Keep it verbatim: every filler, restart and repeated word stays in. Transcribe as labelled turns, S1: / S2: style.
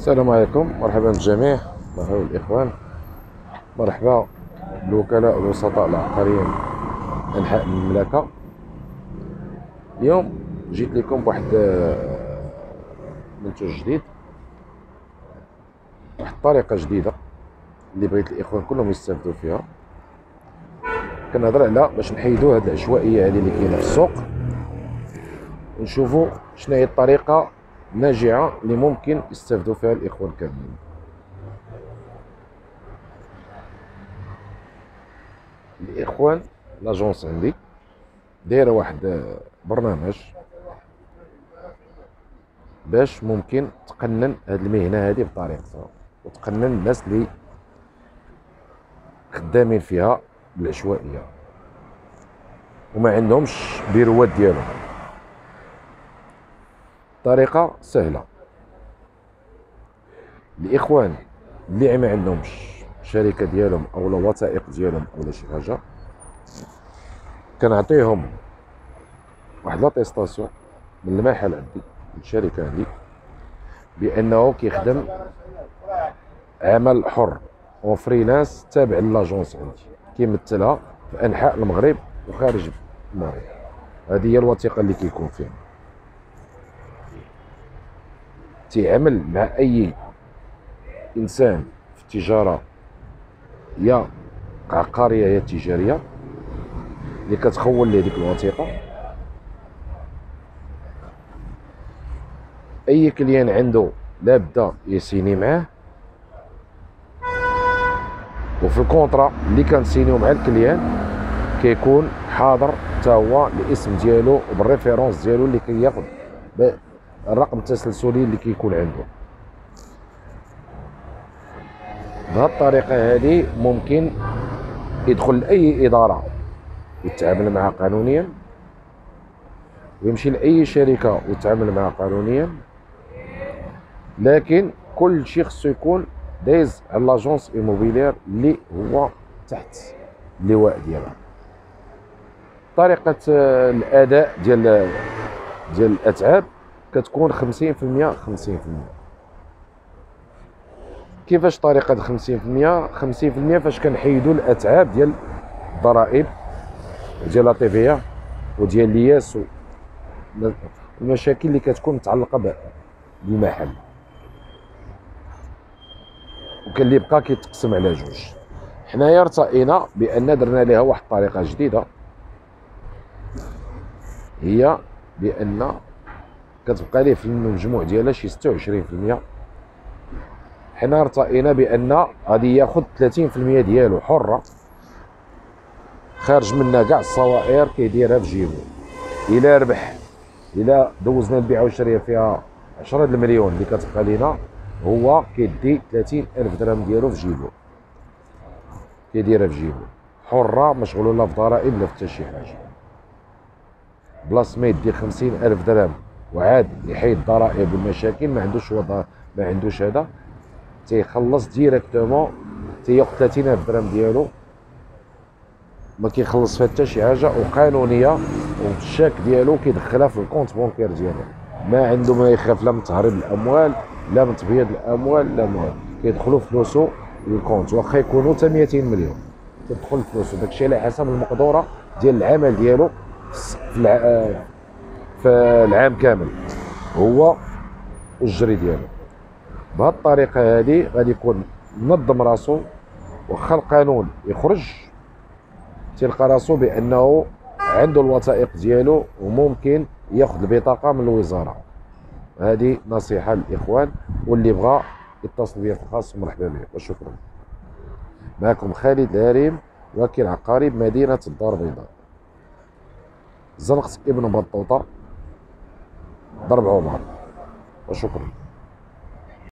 S1: السلام عليكم، مرحبا بالجميع، مرحبا بالإخوان، مرحبا بالوكلاء والوسطاء العقاريين أنحاء المملكة. اليوم جيت لكم بواحد آه، منتوج جديد، واحد الطريقة جديدة اللي بغيت الإخوان كلهم يستافدوا فيها. كنهضر على باش نحيدو هاد العشوائية هادي اللي كاينة في السوق، ونشوفوا شنو هي الطريقة الناجعة اللي ممكن يستافدوا فيها الإخوان كاملين. الإخوان لاجونس عندي دايره واحد برنامج باش ممكن تقنن هاد المهنه هادي بطريقتها، وتقنن الناس اللي خدامين فيها بالعشوائيه وما عندهمش بيروات ديالهم. طريقه سهله. الاخوان اللي ما عندهمش شركه ديالهم او وثائق ديالهم او شي حاجه، كنعطيهم واحد لاطيستاسيون من المحل عندي، من الشركه عندي، بانه كيخدم عمل حر وفريلانس تابع لاجونس عندي، كيمثلها في انحاء المغرب وخارج المغرب. هذه هي الوثيقه اللي كيكون فيها. تيعمل مع اي انسان في التجاره يا عقاريه يا تجاريه اللي كتخول ليه ديك الوثيقه. اي كليان عنده لابد يسيني معاه، وفي الكونطرا اللي كنسينيو مع الكليان كيكون حاضر حتى هو الاسم ديالو وبالريفيرونس ديالو اللي كياخذ الرقم التسلسلي اللي كيكون عنده. بهذه الطريقه هذه ممكن يدخل لاي اداره ويتعامل معها قانونيا، ويمشي لاي شركه ويتعامل معها قانونيا، لكن كل شيء خصو يكون دايز على لاجونس ايموبيلير اللي هو تحت اللواء ديالها. طريقه الاداء ديال ديال الاتعاب كتكون خمسين في المية خمسين في المية. كيفاش طريقه خمسين في المية خمسين في المية؟ فاش كنحيدوا الاتعاب ديال الضرائب ديال لا تي في وديال الياس والمشاكل اللي كتكون متعلقه بالمحل، وكان اللي بقى كيتقسم على جوج. حنايا ارتئينا بان درنا ليها واحد الطريقه جديده، هي بان كتبقى ليه في المجموع ديالها شي ستة وعشرين في المية. حنا ارتئينا بان غادي ياخذ ثلاثين في المية ديالو حره، خارج منها كاع الصوائر كيديرها في جيبو. الى ربح، الى دوزنا البيع والشراء فيها عشرة المليون اللي كتبقى لينا، هو كيدي ثلاثين ألف درهم ديالو في جيبو، كيديرها في جيبو حره، مشغول لا في ضرائب لا في حتى شي حاجه. بلاص ما يدي خمسين ألف درهم وعاد يحيد الضرائب والمشاكل، ما عندوش وضع، ما عندوش هذا، تيخلص ديريكتومون، تياخذ ثلاثين ألف درهم ديالو، ما كيخلص فيها حتى شي حاجه، وقانونيه، والشاك ديالو كيدخلها في الكونت بونكير ديالو. ما عنده ما يخاف لا من تهريب الاموال لا من تبييض الاموال لا ما كيدخلوا فلوسو للكونت، واخا يكونوا حتى مئتين مليون تدخل فلوسو. داكشي على حسب المقدوره ديال العمل ديالو في الع... في العام كامل هو والجري ديالو. بهذه الطريقه هذه غادي يكون منظم راسو، واخا القانون يخرج تلقى راسو بانه عنده الوثائق ديالو وممكن ياخذ البطاقه من الوزاره. هذه نصيحه للاخوان، واللي بغى يتصل بيا في الخاص مرحبا به، وشكرا. معكم خالد الهريم، وكيل عقاري بمدينه الدار البيضاء، زنقة ابن بطوطه، ضرب عمر، وشكرا.